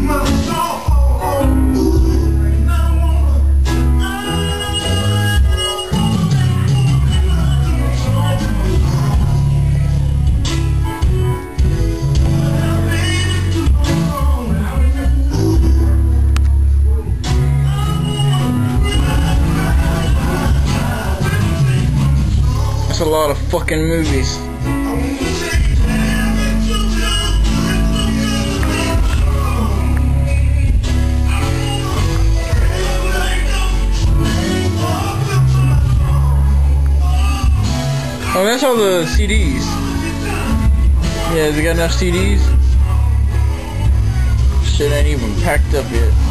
That's a lot of fucking movies. Oh, that's all the CDs. Yeah, they got enough CDs? Shit ain't even packed up yet.